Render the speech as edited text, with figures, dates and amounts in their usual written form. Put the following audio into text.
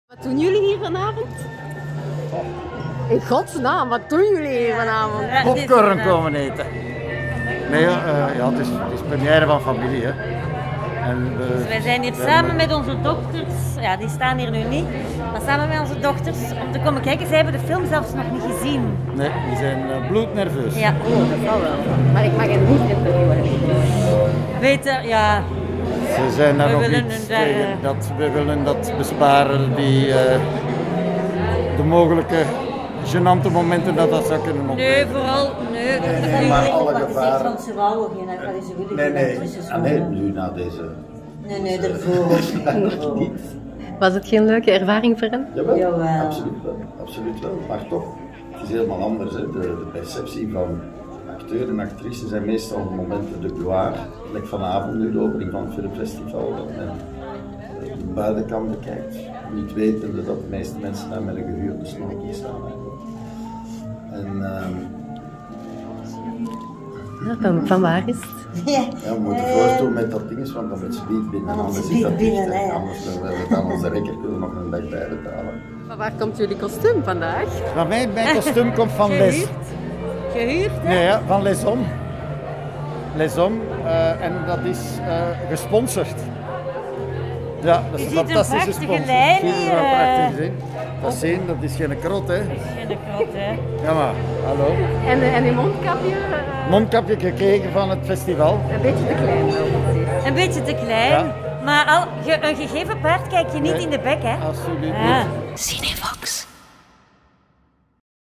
Wat doen jullie hier vanavond? In godsnaam, wat doen jullie hier vanavond? Popcorn komen eten. Nee, ja, het is première van familie. Hè. En dus wij zijn hier samen met onze dochters, ja die staan hier nu niet, maar samen met onze dochters om te komen kijken. Zij hebben de film zelfs nog niet gezien. Nee, die zijn bloednerveus. Ja. Oh, dat zal wel. Maar ik mag het niet interviewen. Weten, ja. Ze zijn daar nog niet tegen. We willen dat besparen, de mogelijke gênante momenten dat zou kunnen opnemen. Nee, vooral, nee. Maar alle gevaren. Want ze wouden geen, dat is een goede Nee, nu na deze. Nee, daarvoor. Niet. Was het geen leuke ervaring voor hen? Jawel, absoluut wel. Maar toch, het is helemaal anders. Hè. De perceptie van acteurs en actrices zijn meestal momenten de gloire. Like vanavond nu de opening van het filmfestival. En de buitenkant bekijkt. Niet wetende dat de meeste mensen daar met een gehuurde snorkie staan. En, van waar is het? Ja, we moeten voortdoen met dat ding, want dan moet ze niet binnen. Anders is dat dicht. Anders willen we aan onze rekker kunnen nog een dag bij betalen. Maar waar komt jullie kostuum vandaag? Maar mijn kostuum komt van Les. Gehuurd, hè? Nee, ja, van Les Hommes. Les Hommes. En dat is gesponsord. Ja, dat is een fantastische sponsor. lijn Zie je hier, wel prachtig zien? Dat is geen krot, hè? Dat is geen krot, hè? Ja, maar, hallo. En die mondkapje? Mondkapje gekregen van het festival. Een beetje te klein wel, precies. Een beetje te klein, Ja. maar een gegeven paard kijk je niet in de bek, hè? Absoluut Ja. niet. Cinevox.